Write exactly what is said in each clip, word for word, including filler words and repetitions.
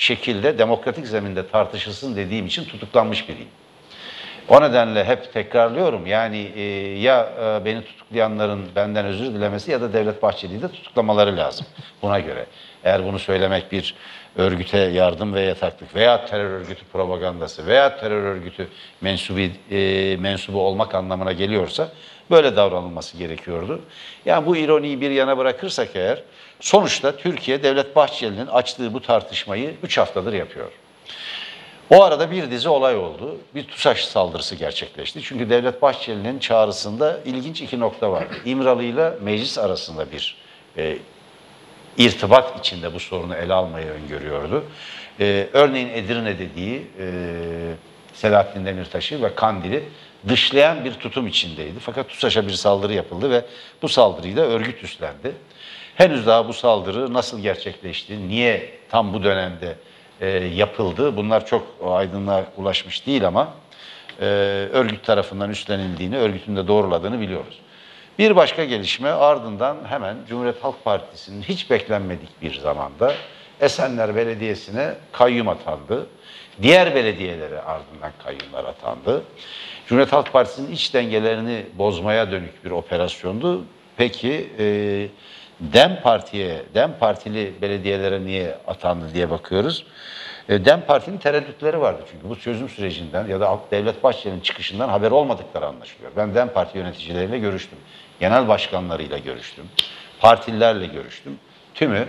şekilde demokratik zeminde tartışılsın dediğim için tutuklanmış biriyim. O nedenle hep tekrarlıyorum, yani e, ya e, beni tutuklayanların benden özür dilemesi ya da Devlet Bahçeli'yi de tutuklamaları lazım buna göre. Eğer bunu söylemek bir örgüte yardım ve yataklık veya terör örgütü propagandası veya terör örgütü mensubu, e, mensubu olmak anlamına geliyorsa böyle davranılması gerekiyordu. Yani bu ironiyi bir yana bırakırsak eğer, sonuçta Türkiye Devlet Bahçeli'nin açtığı bu tartışmayı üç haftadır yapıyor. O arada bir dizi olay oldu. Bir TUSAŞ saldırısı gerçekleşti. Çünkü Devlet Bahçeli'nin çağrısında ilginç iki nokta vardı. İmralı ile meclis arasında bir e, irtibat içinde bu sorunu ele almayı öngörüyordu. E, örneğin Edirne dediği e, Selahattin Demirtaş'ı ve Kandil'i dışlayan bir tutum içindeydi. Fakat TUSAŞ'a bir saldırı yapıldı ve bu saldırıyı da örgüt üstlendi. Henüz daha bu saldırı nasıl gerçekleşti, niye tam bu dönemde E, yapıldı. Bunlar çok aydınlığa ulaşmış değil ama e, örgüt tarafından üstlenildiğini, örgütün de doğruladığını biliyoruz. Bir başka gelişme, ardından hemen Cumhuriyet Halk Partisi'nin hiç beklenmedik bir zamanda Esenler Belediyesi'ne kayyum atandı. Diğer belediyelere ardından kayyumlar atandı. Cumhuriyet Halk Partisi'nin iç dengelerini bozmaya dönük bir operasyondu. Peki e, DEM Parti'ye, DEM Partili belediyelere niye atandı diye bakıyoruz. DEM Parti'nin tereddütleri vardı çünkü bu çözüm sürecinden ya da Devlet Bahçeli'nin çıkışından haber olmadıkları anlaşılıyor. Ben DEM Parti yöneticileriyle görüştüm, genel başkanlarıyla görüştüm, partililerle görüştüm. Tümü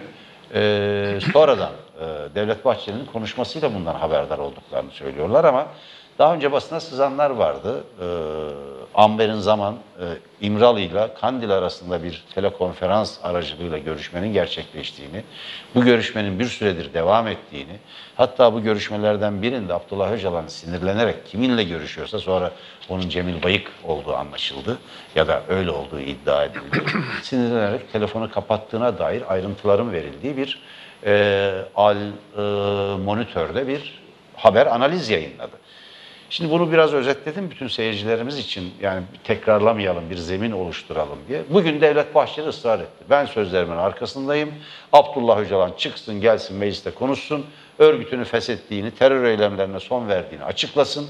e, sonradan e, Devlet Bahçeli'nin konuşmasıyla bundan haberdar olduklarını söylüyorlar ama daha önce basına sızanlar vardı. Ee, Amber'in zaman e, İmralı ile Kandil arasında bir telekonferans aracılığıyla görüşmenin gerçekleştiğini, bu görüşmenin bir süredir devam ettiğini, hatta bu görüşmelerden birinde Abdullah Öcalan sinirlenerek kiminle görüşüyorsa sonra onun Cemil Bayık olduğu anlaşıldı ya da öyle olduğu iddia edildi. Sinirlenerek telefonu kapattığına dair ayrıntıların verildiği bir e, al e, monitörde bir haber analiz yayınladı. Şimdi bunu biraz özetledim bütün seyircilerimiz için, yani tekrarlamayalım, bir zemin oluşturalım diye. Bugün Devlet Bahçeli ısrar etti. Ben sözlerimin arkasındayım. Abdullah Öcalan çıksın, gelsin mecliste konuşsun. Örgütünü feshettiğini, terör eylemlerine son verdiğini açıklasın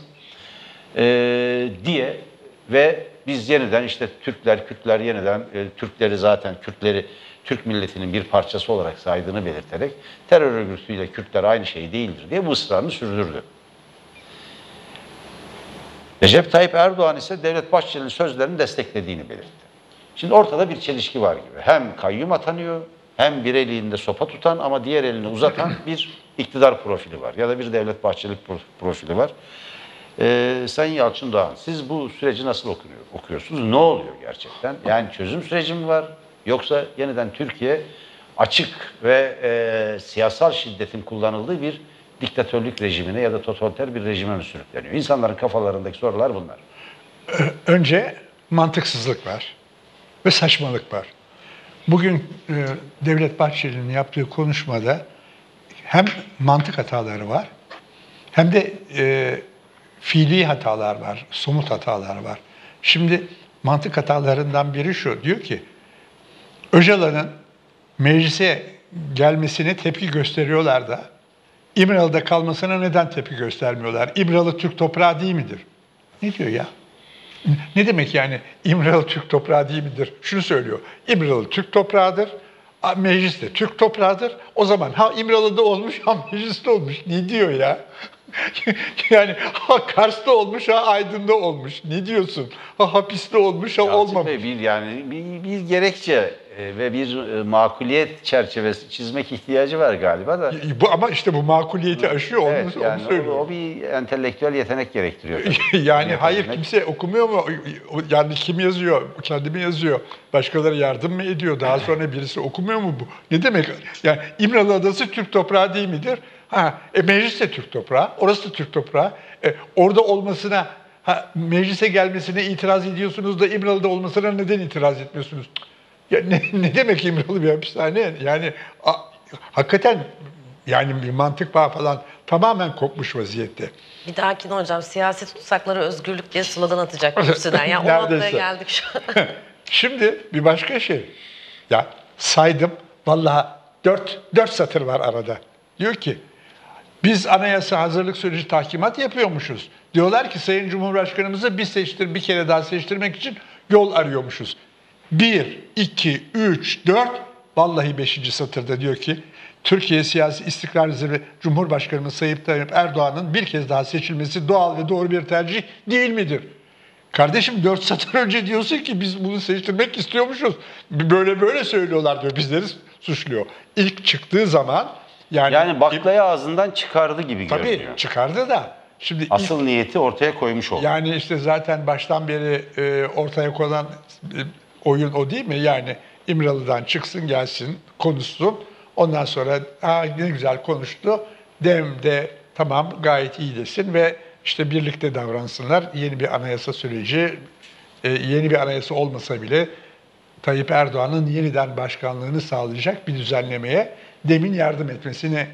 ee, diye ve biz yeniden işte Türkler, Kürtler yeniden e, Türkleri zaten Kürtleri Türk milletinin bir parçası olarak saydığını belirterek terör örgütüyle Kürtler aynı şey değildir diye bu ısrarını sürdürdü. Recep Tayyip Erdoğan ise Devlet Bahçeli'nin sözlerini desteklediğini belirtti. Şimdi ortada bir çelişki var gibi. Hem kayyum atanıyor, hem bir elinde sopa tutan ama diğer elini uzatan bir iktidar profili var. Ya da bir Devlet Bahçeli profili var. Ee, Sayın Yalçın Doğan, siz bu süreci nasıl okuyor, okuyorsunuz? Ne oluyor gerçekten? Yani çözüm süreci mi var? Yoksa yeniden Türkiye açık ve e, siyasal şiddetin kullanıldığı bir diktatörlük rejimine ya da totaliter bir rejime mi sürükleniyor? İnsanların kafalarındaki sorular bunlar. Önce mantıksızlık var ve saçmalık var. Bugün e, Devlet Bahçeli'nin yaptığı konuşmada hem mantık hataları var hem de e, fiili hatalar var, somut hatalar var. Şimdi mantık hatalarından biri şu, diyor ki Öcalan'ın meclise gelmesine tepki gösteriyorlar da İmralı'da kalmasına neden tepki göstermiyorlar? İmralı Türk toprağı değil midir? Ne diyor ya? Ne demek yani İmralı Türk toprağı değil midir? Şunu söylüyor. İmralı Türk toprağıdır. Meclis de Türk toprağıdır. O zaman ha İmralı'da olmuş ha mecliste olmuş. Ne diyor ya? Yani ha Kars'ta olmuş ha Aydın'da olmuş. Ne diyorsun? Ha hapiste olmuş ha olmamış. Bey, bir yani bir, bir gerekçe ve bir makuliyet çerçevesi çizmek ihtiyacı var galiba da. Bu, ama işte bu makuliyeti aşıyor, evet, onu, yani onu söylüyor. O, o bir entelektüel yetenek gerektiriyor. Yani hayır, kimse okumuyor mu? Yani kim yazıyor? Kendimi yazıyor. Başkaları yardım mı ediyor? Daha sonra birisi okumuyor mu bu? Ne demek? Yani İmralı Adası Türk toprağı değil midir? Ha, e, meclis de Türk toprağı, orası da Türk toprağı. E, orada olmasına, ha, meclise gelmesine itiraz ediyorsunuz da İmralı'da olmasına neden itiraz etmiyorsunuz? Ya ne, ne demek İmralı bir hapishane? Yani a, hakikaten yani bir mantık bağı falan tamamen kopmuş vaziyette. Bir dahakine hocam siyasi tutsakları özgürlük diye slogan atacak kürsüden. Yani o noktaya geldik şu an. Şimdi bir başka şey. Ya saydım, vallahi dört, dört satır var arada. Diyor ki, Biz anayasa hazırlık süreci tahkimat yapıyormuşuz. Diyorlar ki Sayın Cumhurbaşkanımızı bir seçtir, bir kere daha seçtirmek için yol arıyormuşuz. Bir, iki, üç, dört, vallahi beşinci satırda diyor ki Türkiye siyasi istikrar üzere Cumhurbaşkanımız Sayın Tayyip Erdoğan'ın bir kez daha seçilmesi doğal ve doğru bir tercih değil midir? Kardeşim dört satır önce diyorsun ki biz bunu seçtirmek istiyormuşuz. Böyle böyle söylüyorlar diyor. Bizleri suçluyor. İlk çıktığı zaman yani... Yani baklayı ağzından çıkardı gibi tabii, görünüyor. Tabii çıkardı da. Şimdi Asıl ilk, niyeti ortaya koymuş oldu. yani işte zaten baştan beri e, ortaya konan e, oyun o değil mi? Yani İmralı'dan çıksın gelsin konuşsun. Ondan sonra ha, ne güzel konuştu. Dem de tamam gayet iyi desin ve işte birlikte davransınlar. Yeni bir anayasa süreci, e, yeni bir anayasa olmasa bile Tayyip Erdoğan'ın yeniden başkanlığını sağlayacak bir düzenlemeye demin yardım etmesine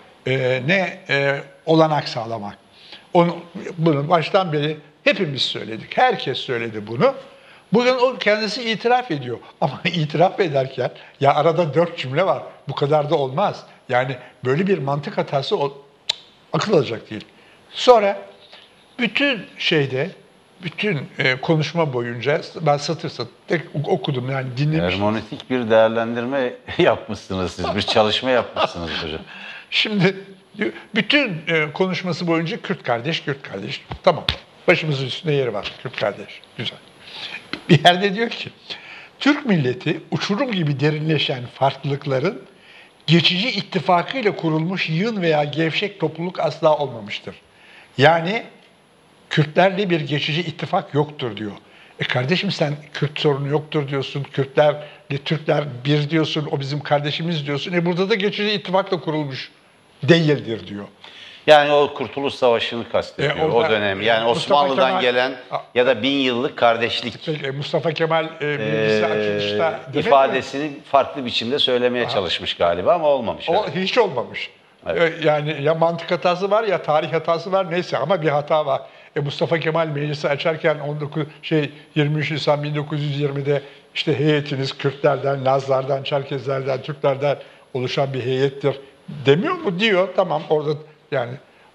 e, ne e, olanak sağlamak. Onu, bunu baştan beri hepimiz söyledik. Herkes söyledi bunu. Bugün o kendisi itiraf ediyor. Ama itiraf ederken ya arada dört cümle var. Bu kadar da olmaz. Yani böyle bir mantık hatası o, akıl alacak değil. Sonra bütün şeyde, bütün e, konuşma boyunca ben satır satır tek okudum yani dinlemiştim. Hermonetik bir değerlendirme yapmışsınız siz, bir çalışma yapmışsınız hocam. Şimdi bütün e, konuşması boyunca Kürt kardeş, Kürt kardeş. Tamam. Başımızın üstünde yeri var. Kürt kardeş. Güzel. Bir yerde diyor ki, Türk milleti uçurum gibi derinleşen farklılıkların geçici ittifakıyla kurulmuş yığın veya gevşek topluluk asla olmamıştır. Yani Kürtlerle bir geçici ittifak yoktur diyor. E kardeşim sen Kürt sorunu yoktur diyorsun, Kürtlerle Türkler bir diyorsun, o bizim kardeşimiz diyorsun. E burada da geçici ittifakla kurulmuş değildir diyor. Yani o Kurtuluş Savaşı'nı kastediyor, E, orada, o dönem. Yani Mustafa Osmanlı'dan Kemal, gelen ya da bin yıllık kardeşlik Peki, Mustafa Kemal e, meclisi e, açılışta ifadesini farklı biçimde söylemeye çalışmış galiba ama olmamış. o Evet. hiç olmamış. Evet. E, Yani ya mantık hatası var ya tarih hatası var neyse ama bir hata var. E, Mustafa Kemal meclisi açarken on dokuz şey yirmi üç Nisan bin dokuz yüz yirmide işte heyetiniz Kürtlerden, Lazlardan, Çerkezlerden, Türklerden oluşan bir heyettir demiyor mu? Diyor. Tamam orada yani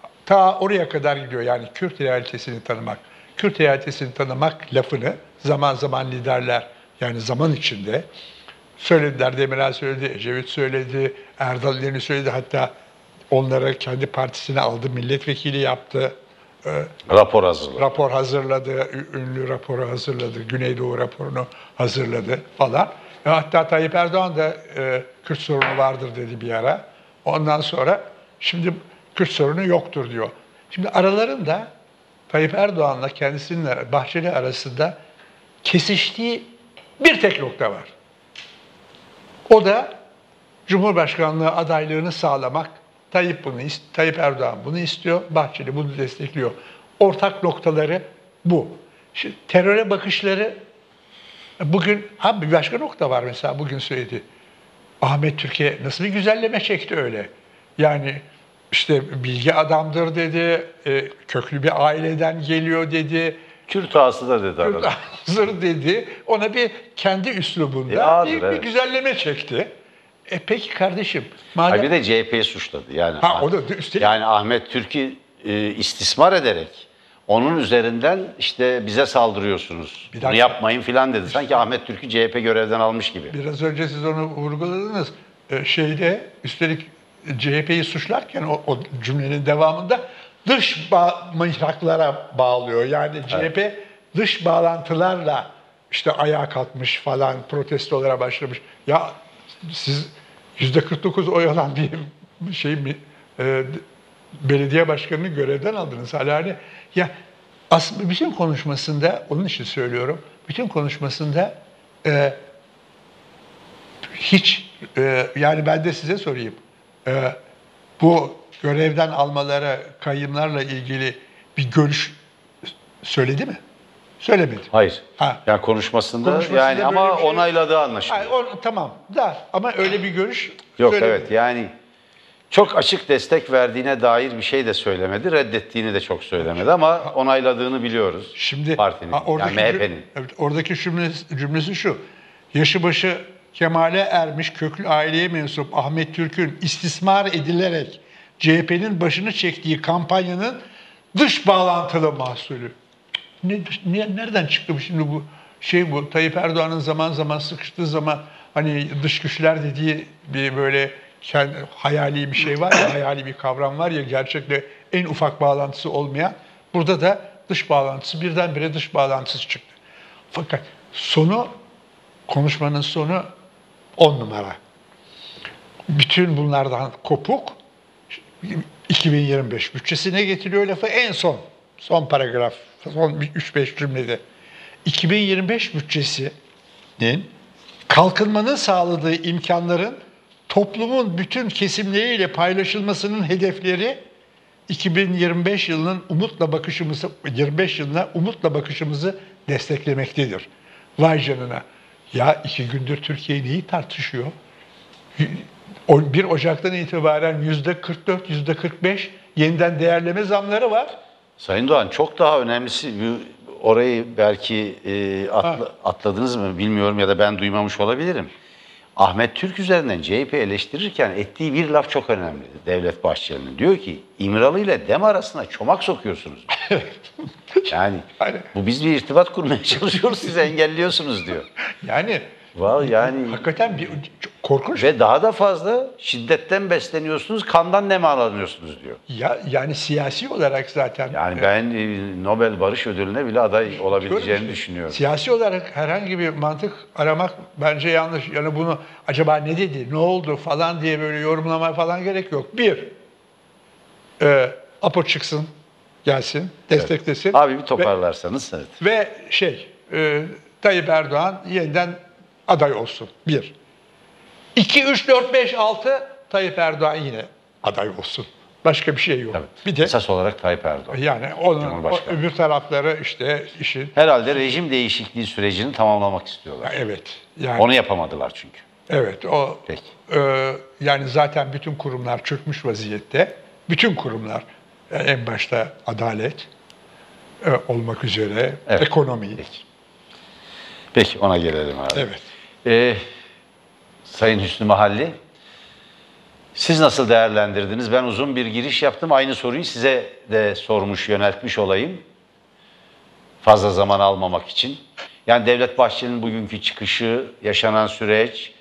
ta oraya kadar gidiyor yani Kürt realitesini tanımak. Kürt realitesini tanımak lafını zaman zaman liderler yani zaman içinde söylediler. Demirel söyledi, Ecevit söyledi, Erdal İleri söyledi. Hatta onları kendi partisine aldı, milletvekili yaptı. Rapor hazırladı. Rapor hazırladı, ünlü raporu hazırladı, Güneydoğu raporunu hazırladı falan. E hatta Tayyip Erdoğan da e, Kürt sorunu vardır dedi bir ara. Ondan sonra şimdi Kürt sorunu yoktur diyor. Şimdi aralarında Tayyip Erdoğan'la kendisinin Bahçeli arasında kesiştiği bir tek nokta var. O da Cumhurbaşkanlığı adaylığını sağlamak. Tayyip bunu Tayyip Erdoğan bunu istiyor, Bahçeli bunu destekliyor. Ortak noktaları bu. Şimdi, teröre bakışları bugün ha bir başka nokta var mesela bugün söyledi. Ahmet Türkiye nasıl bir güzelleme çekti öyle. Yani işte bilgi adamdır dedi, e, köklü bir aileden geliyor dedi. Kürt ağası da dedi Kürt arada. hazır dedi. Ona bir kendi üslubunda E, ağdır, bir, bir evet. güzelleme çekti. E peki kardeşim. Madem... Ha bir de C H P'yi suçladı. Yani, Ha, o da üstelik... yani Ahmet Türk'ü e, istismar ederek onun üzerinden işte bize saldırıyorsunuz. Bir Bunu dakika. yapmayın filan dedi. Sanki Ahmet Türk'ü C H P görevden almış gibi. Biraz önce siz onu vurguladınız. Ee, şeyde üstelik C H P'yi suçlarken o, o cümlenin devamında dış bağ, mihraklara bağlıyor. Yani C H P evet. dış bağlantılarla işte ayağa kalkmış falan protestolara başlamış. Ya siz yüzde kırk dokuz oy alan bir şey mi e, belediye başkanını görevden aldınız hala hani ya aslında bütün konuşmasında onun için söylüyorum bütün konuşmasında e, hiç e, yani ben de size sorayım e, bu görevden almalara kayımlarla ilgili bir görüş söyledi mi? Söylemedi. Hayır. Ha. Yani konuşmasında, Konuşmasında yani ama şey, onayladığı anlaşılıyor. Hayır, o, tamam da ama öyle bir görüş Yok söylemedi. evet yani çok açık destek verdiğine dair bir şey de söylemedi. Reddettiğini de çok söylemedi ama onayladığını biliyoruz. Şimdi partinin ha, yani M H P'nin. Evet, oradaki cümlesi, cümlesi şu. Yaşı başı kemale ermiş köklü aileye mensup Ahmet Türk'ün istismar edilerek C H P'nin başını çektiği kampanyanın dış bağlantılı mahsulü. Ne, ne, nereden çıktı bu şimdi bu şey bu? Tayyip Erdoğan'ın zaman zaman sıkıştığı zaman hani dış güçler dediği bir böyle kendi, hayali bir şey var ya, hayali bir kavram var ya, gerçekle en ufak bağlantısı olmayan. Burada da dış bağlantısı, birdenbire dış bağlantısı çıktı. Fakat sonu, konuşmanın sonu on numara. Bütün bunlardan kopuk iki bin yirmi beş bütçesine getiriyor lafı en son. Son paragraf, son üç beş cümlede. iki bin yirmi beş bütçesinin kalkınmanın sağladığı imkanların toplumun bütün kesimleriyle paylaşılmasının hedefleri iki bin yirmi beş yılının umutla bakışımızı yirmi beş yılına umutla bakışımızı desteklemektedir. Vay canına. Ya iki gündür Türkiye neyi tartışıyor? bir Ocak'tan itibaren yüzde kırk dört, yüzde kırk beş yeniden değerleme zamları var. Sayın Doğan, çok daha önemlisi, orayı belki e, atla, atladınız mı bilmiyorum ya da ben duymamış olabilirim. Ahmet Türk üzerinden C H P eleştirirken ettiği bir laf çok önemli. Devlet Bahçeli'nin diyor ki İmralı ile Dem arasına çomak sokuyorsunuz. Yani bu biz bir irtibat kurmaya çalışıyoruz, siz engelliyorsunuz diyor. Yani Vallahi yani hakikaten bir çok korkunç. Ve daha da fazla şiddetten besleniyorsunuz, kandan nemalanıyorsunuz diyor. Ya yani siyasi olarak zaten. Yani ben e, Nobel Barış Ödülü'ne bile aday olabileceğini düşünüyorum. Siyasi olarak herhangi bir mantık aramak bence yanlış. Yani bunu acaba ne dedi, ne oldu falan diye böyle yorumlamaya falan gerek yok. Bir, e, Apo çıksın, gelsin, desteklesin. Evet. Abi bir toparlarsanız. Ve, evet. ve şey, e, Tayyip Erdoğan yeniden aday olsun. Bir. İki, üç, dört, beş, altı Tayyip Erdoğan yine aday olsun. Başka bir şey yok. Evet. Bir de esas olarak Tayyip Erdoğan. yani onun o, öbür tarafları işte işin. Herhalde rejim değişikliği sürecini tamamlamak istiyorlar. Evet. Yani Onu yapamadılar çünkü. evet o Peki. e, yani zaten bütün kurumlar çökmüş vaziyette. Bütün kurumlar yani en başta adalet e, olmak üzere Evet. ekonomi. Peki. Peki ona gelelim abi. Evet. Ee, Sayın Hüsnü Mahalli, siz nasıl değerlendirdiniz? Ben uzun bir giriş yaptım. Aynı soruyu size de sormuş, yöneltmiş olayım. Fazla zaman almamak için. Yani Devlet Bahçeli'nin bugünkü çıkışı, yaşanan süreç,